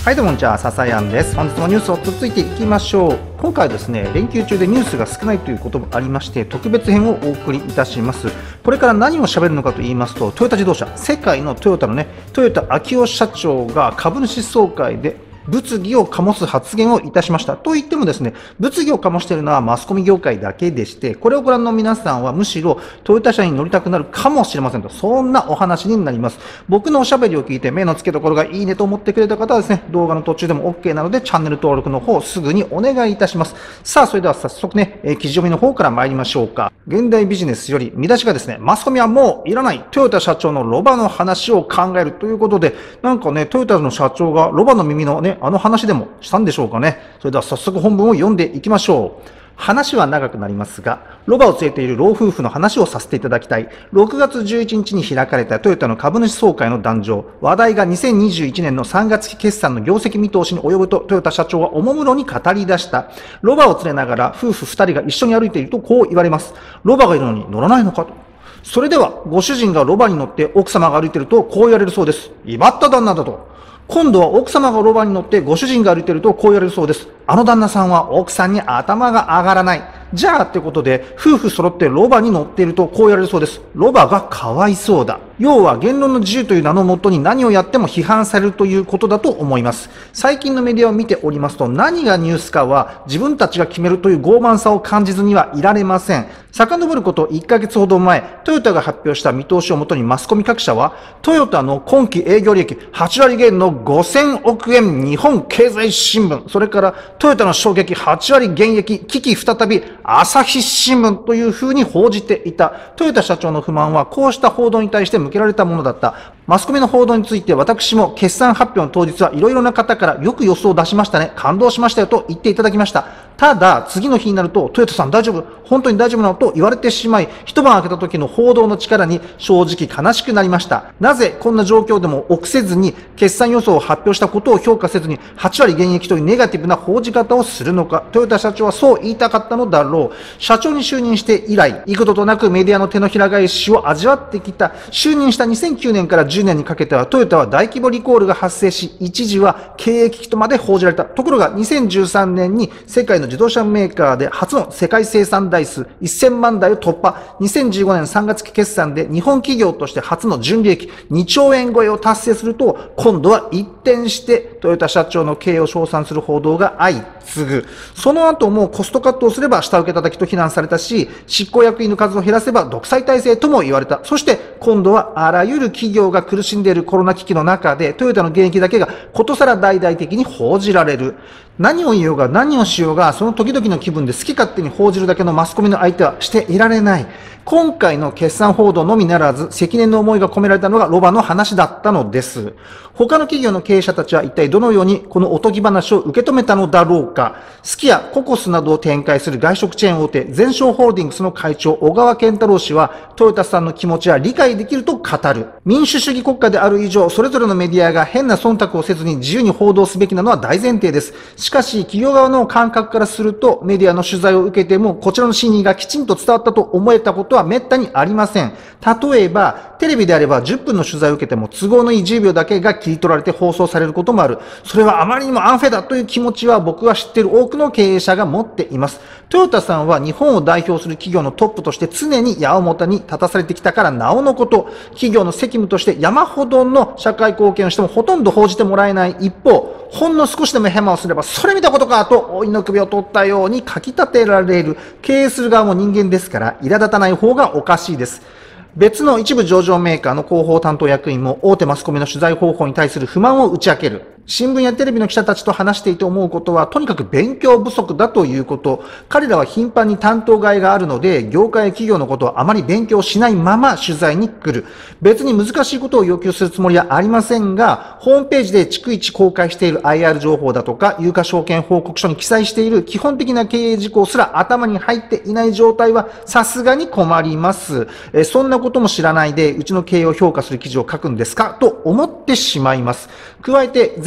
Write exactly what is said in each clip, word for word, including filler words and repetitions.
はいどうもこんにちは、笹谷です。本日もニュースを続いていきましょう。今回はですね、連休中でニュースが少ないということもありまして、特別編をお送りいたします。これから何を喋るのかと言いますと、トヨタ自動車、世界のトヨタのね、豊田章男社長が株主総会で物議を醸す発言をいたしました。と言ってもですね、物議を醸しているのはマスコミ業界だけでして、これをご覧の皆さんはむしろトヨタ車に乗りたくなるかもしれませんと、そんなお話になります。僕のおしゃべりを聞いて目の付けどころがいいねと思ってくれた方はですね、動画の途中でも OK なのでチャンネル登録の方すぐにお願いいたします。さあ、それでは早速ね、えー、記事読みの方から参りましょうか。現代ビジネスより見出しがですね、マスコミはもういらない、トヨタ社長のロバの話を考えるということで、なんかね、トヨタの社長がロバの耳のね、あの話でもしたんでしょうかね。それでは早速本文を読んでいきましょう。話は長くなりますが、ロバを連れている老夫婦の話をさせていただきたい。ろくがつじゅういちにちに開かれたトヨタの株主総会の壇上、話題がにせんにじゅういちねんのさんがつき決算の業績見通しに及ぶと、トヨタ社長はおもむろに語り出した。ロバを連れながら夫婦ふたりが一緒に歩いているとこう言われます。ロバがいるのに乗らないのかと。それでは、ご主人がロバに乗って奥様が歩いているとこう言われるそうです。威張った旦那だと。今度は奥様がロバに乗ってご主人が歩いているとこう言われるそうです。あの旦那さんは奥さんに頭が上がらない。じゃあってことで、夫婦揃ってロバに乗っているとこう言われるそうです。ロバがかわいそうだ。要は言論の自由という名のもとに何をやっても批判されるということだと思います。最近のメディアを見ておりますと、何がニュースかは自分たちが決めるという傲慢さを感じずにはいられません。遡ることいっかげつほど前、トヨタが発表した見通しをもとにマスコミ各社は、トヨタの今期営業利益はちわり減のごせんおくえん日本経済新聞、それからトヨタの衝撃はちわり減益危機再び朝日新聞という風に報じていた。トヨタ社長の不満はこうした報道に対して向けられたものだった。マスコミの報道について私も決算発表の当日はいろいろな方からよく予想を出しましたね、感動しましたよと言っていただきました。ただ、次の日になると、トヨタさん大丈夫？本当に大丈夫なの？と言われてしまい、一晩明けた時の報道の力に正直悲しくなりました。なぜこんな状況でも臆せずに、決算予想を発表したことを評価せずに、はちわり減益というネガティブな報じ方をするのか、トヨタ社長はそう言いたかったのだろう。社長に就任して以来、幾度となくメディアの手のひら返しを味わってきた。就任したにせんきゅうねんからじゅうねんにかけては、トヨタは大規模リコールが発生し、一時は経営危機とまで報じられた。ところが、にせんじゅうさんねんに世界の自動車メーカーで初の世界生産台数せんまんだいを突破。にせんじゅうごねんさんがつき決算で日本企業として初の純利益にちょうえん超えを達成すると、今度は一転してトヨタ社長の経営を称賛する報道が相次ぐ。その後もコストカットをすれば下請け叩きと非難されたし、執行役員の数を減らせば独裁体制とも言われた。そして今度はあらゆる企業が苦しんでいるコロナ危機の中でトヨタの減益だけがことさら大々的に報じられる。何を言おうが何をしようが、その時々の気分で好き勝手に報じるだけのマスコミの相手はしていられない。今回の決算報道のみならず、積年の思いが込められたのがロバの話だったのです。他の企業の経営者たちは一体どのようにこのおとぎ話を受け止めたのだろうか。すき家、ココスなどを展開する外食チェーン大手、ゼンショーホールディングスの会長、小川健太郎氏は、トヨタさんの気持ちは理解できると語る。民主主義国家である以上、それぞれのメディアが変な忖度をせずに自由に報道すべきなのは大前提です。しかし、企業側の感覚からすると、メディアの取材を受けても、こちらの真意がきちんと伝わったと思えたことは滅多にありません。例えば、テレビであればじゅっぷんの取材を受けても、都合のいいじゅうびょうだけが切り取られて放送されることもある。それはあまりにもアンフェだという気持ちは僕は知っている多くの経営者が持っています。トヨタさんは日本を代表する企業のトップとして常に矢面に立たされてきたからなおのこと、企業の責務として山ほどの社会貢献をしてもほとんど報じてもらえない一方、ほんの少しでもヘマをすれば、それ見たことかと老いの首を取ったように書き立てられる。経営する側も人間ですから、苛立たない方がおかしいです。別の一部上場メーカーの広報担当役員も大手マスコミの取材方法に対する不満を打ち明ける。新聞やテレビの記者たちと話していて思うことは、とにかく勉強不足だということ。彼らは頻繁に担当替えがあるので、業界や企業のことをあまり勉強しないまま取材に来る。別に難しいことを要求するつもりはありませんが、ホームページで逐一公開している アイアール 情報だとか、有価証券報告書に記載している基本的な経営事項すら頭に入っていない状態はさすがに困ります。えそんなことも知らないで、うちの経営を評価する記事を書くんですかと思ってしまいます。加えて、前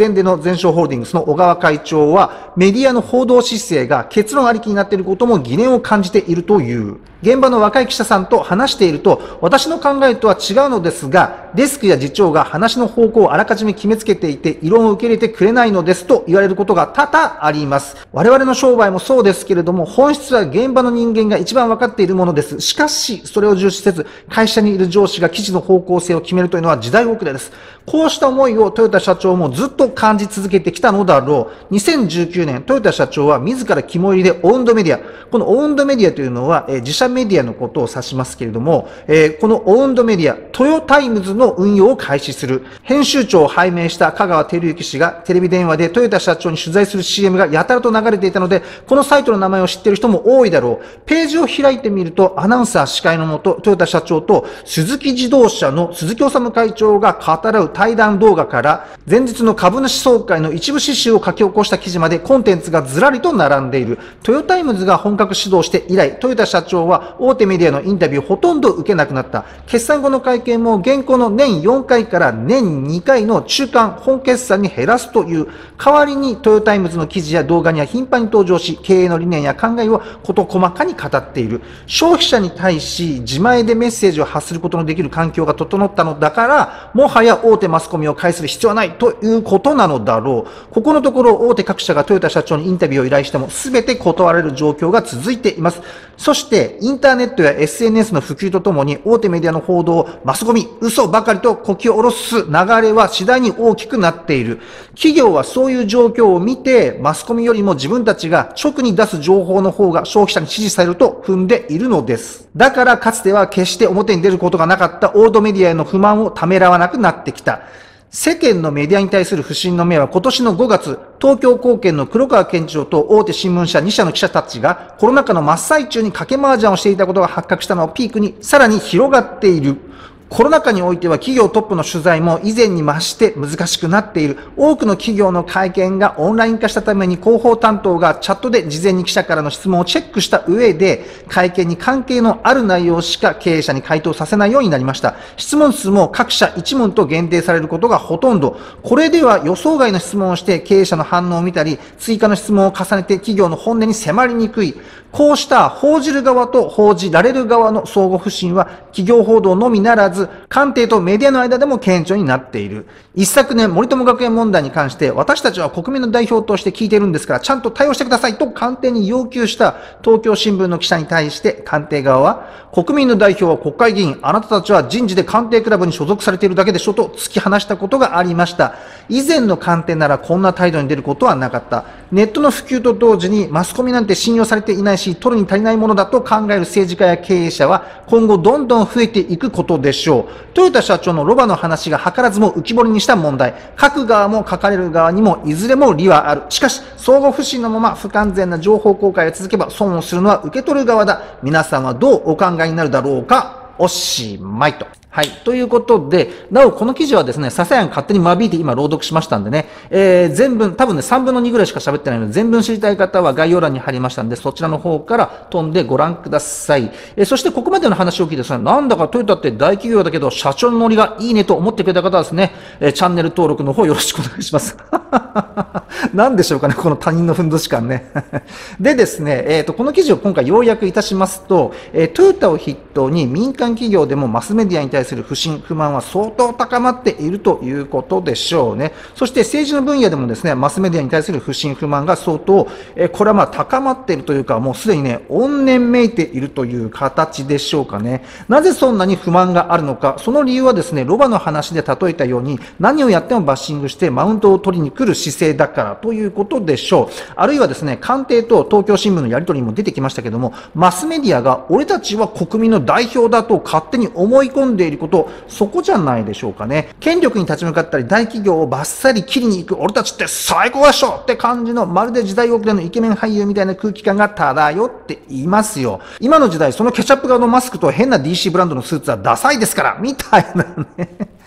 現でのゼンショーホールディングスの小川会長は、メディアの報道姿勢が結論ありきになっていることも疑念を感じているという。現場の若い記者さんと話していると、私の考えとは違うのですが、デスクや次長が話の方向をあらかじめ決めつけていて、異論を受け入れてくれないのですと言われることが多々あります。我々の商売もそうですけれども、本質は現場の人間が一番分かっているものです。しかし、それを重視せず、会社にいる上司が記事の方向性を決めるというのは時代遅れです。こうした思いをトヨタ社長もずっと感じ続けてきたのだろう。にせんじゅうきゅうねん、トヨタ社長は自ら肝入りでオウンドメディア。このオウンドメディアというのは、えー、自社メディアのことを指しますけれども、えー、このオウンドメディア、トヨタイムズの運用を開始する。編集長を拝命した香川照之氏がテレビ電話でトヨタ社長に取材する シーエム がやたらと流れていたので、このサイトの名前を知っている人も多いだろう。ページを開いてみると、アナウンサー司会のもと、トヨタ社長と鈴木自動車の鈴木治会長が語らう対談動画から、前日の株主総会の一部刺繍を書き起こした記事までコンテンツがずらりと並んでいる。トヨタイムズが本格始動して以来、トヨタ社長は大手メディアのインタビューをほとんど受けなくなった。決算後の会見も現行の年よんかいから年にかいの中間本決算に減らすという、代わりにトヨタイムズの記事や動画には頻繁に登場し、経営の理念や考えを事細かに語っている。消費者に対し自前でメッセージを発することのできる環境が整ったのだから、もはや大手マスコミを介する必要はないということなのだろう。ここのところ大手各社がトヨタ社長にインタビューを依頼しても全て断られる状況が続いています。そしてインターネットや エスエヌエス の普及とともに大手メディアの報道をマスコミ、嘘ばかりとこき下ろす流れは次第に大きくなっている。企業はそういう状況を見て、マスコミよりも自分たちが直に出す情報の方が消費者に支持されると踏んでいるのです。だからかつては決して表に出ることがなかった大手メディアへの不満をためらわなくなってきた。世間のメディアに対する不信の目は今年のごがつ、東京高検の黒川検事長と大手新聞社にしゃの記者たちがコロナ禍の真っ最中に賭け麻雀をしていたことが発覚したのをピークにさらに広がっている。コロナ禍においては企業トップの取材も以前に増して難しくなっている。多くの企業の会見がオンライン化したために広報担当がチャットで事前に記者からの質問をチェックした上で、会見に関係のある内容しか経営者に回答させないようになりました。質問数も各社いち問と限定されることがほとんど。これでは予想外の質問をして経営者の反応を見たり、追加の質問を重ねて企業の本音に迫りにくい。こうした報じる側と報じられる側の相互不信は企業報道のみならず、官邸とメディアの間でも顕著になっている。一昨年、森友学園問題に関して、私たちは国民の代表として聞いているんですから、ちゃんと対応してくださいと官邸に要求した東京新聞の記者に対して、官邸側は、国民の代表は国会議員、あなたたちは人事で官邸クラブに所属されているだけでしょと突き放したことがありました。以前の官邸ならこんな態度に出ることはなかった。ネットの普及と同時にマスコミなんて信用されていないし、取るに足りないものだと考える政治家や経営者は今後どんどん増えていくことでしょう。トヨタ社長のロバの話が図らずも浮き彫りにした問題。書く側も書かれる側にもいずれも利はある。しかし、相互不信のまま不完全な情報公開が続けば損をするのは受け取る側だ。皆さんはどうお考えになるだろうか。おしまいと。はい。ということで、なおこの記事はですね、ささやん勝手に間引いて今朗読しましたんでね、えー、全文、多分ね、さんぶんのにぐらいしか喋ってないので、全文知りたい方は概要欄に貼りましたんで、そちらの方から飛んでご覧ください。えー、そしてここまでの話を聞いてですね、なんだかトヨタって大企業だけど、社長のノリがいいねと思ってくれた方はですね、えー、チャンネル登録の方よろしくお願いします。なんでしょうかね、この他人のふんどし感ね。でですね、えっと、この記事を今回要約いたしますと、えー、トヨタを筆頭に民間企業でもマスメディアに対する不信、不満は相当高まっているということでしょうね。そして政治の分野でもですね、マスメディアに対する不信、不満が相当、えー、これはまあ高まっているというか、もうすでにね、怨念めいているという形でしょうかね。なぜそんなに不満があるのか、その理由はですね、ロバの話で例えたように、何をやってもバッシングしてマウントを取りに来る姿勢だからということでしょう。あるいはですね、官邸と東京新聞のやり取りにも出てきましたけども、マスメディアが俺たちは国民の代表だと勝手に思い込んでいること、そこじゃないでしょうかね。権力に立ち向かったり、大企業をバッサリ切りに行く俺たちって最高でしょって感じの、まるで時代遅れのイケメン俳優みたいな空気感が漂っていますよ。今の時代、そのケチャップ側のマスクと変な ディーシー ブランドのスーツはダサいですから、みたいなね。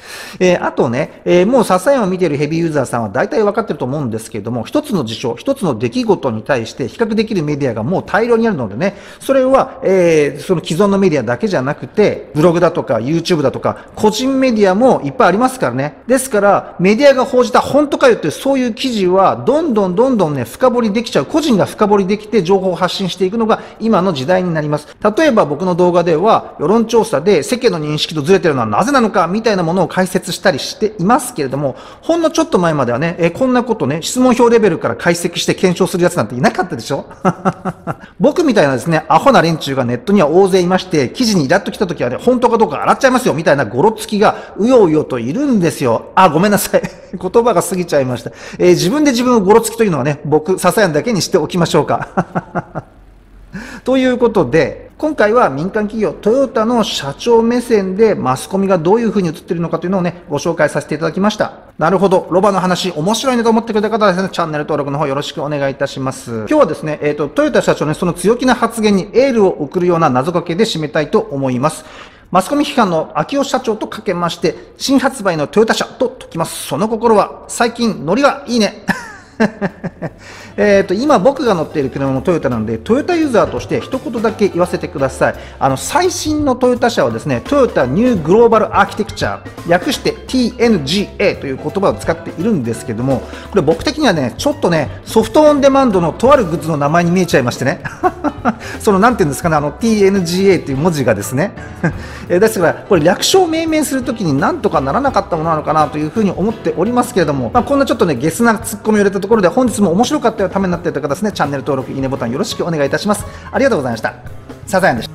えー、あとね、えー、もうササヤンを見ているヘビーユーザーさんは大体分かってると思うんですけれども、一つの事象、一つの出来事に対して比較できるメディアがもう大量にあるのでね、それは、えー、その既存のメディアだけじゃなくて、ブログだとか YouTube だとか、個人メディアもいっぱいありますからね。ですから、メディアが報じた本当かよってそういう記事は、どんどんどんどんね、深掘りできちゃう。個人が深掘りできて情報を発信していくのが今の時代になります。例えば僕の動画では、世論調査で世間の認識とずれてるのはなぜなのかみたいなものを解説したりしていますけれども、ほんのちょっと前まではね、えこんなことね、質問票レベルから解析して検証するやつなんていなかったでしょ僕みたいなですね、アホな連中がネットには大勢いまして、記事にイラッと来た時はね、本当かどうか洗っちゃいますよみたいなゴロつきがうようよといるんですよ。あ、ごめんなさい。言葉が過ぎちゃいました。えー、自分で自分をゴロつきというのはね、僕、ササヤンだけにしておきましょうか。ということで、今回は民間企業トヨタの社長目線でマスコミがどういう風に映っているのかというのをね、ご紹介させていただきました。なるほど。ロバの話面白いねと思ってくれた方はですね、チャンネル登録の方よろしくお願いいたします。今日はですね、えっと、トヨタ社長ね、その強気な発言にエールを送るような謎かけで締めたいと思います。マスコミ批判の秋尾社長とかけまして、新発売のトヨタ車と解きます。その心は、最近ノリがいいね。えっと、今僕が乗っている車もトヨタなので、トヨタユーザーとして一言だけ言わせてください。あの、最新のトヨタ車はですね、トヨタニューグローバルアーキテクチャー、略して ティーエヌジーエー という言葉を使っているんですけども、これ僕的にはね、ちょっとね、ソフトオンデマンドのとあるグッズの名前に見えちゃいましてね。その、なんていうんですかね、あの ティーエヌジーエー という文字がですね。ですから、これ略称命名するときになんとかならなかったものなのかなというふうに思っておりますけれども、まあ、こんなちょっとね、ゲスなツッコミを入れたところで、本日も面白かったよ、ためになったよという方ですね、チャンネル登録、いいねボタンよろしくお願いいたします。ありがとうございました。サザヤンでした。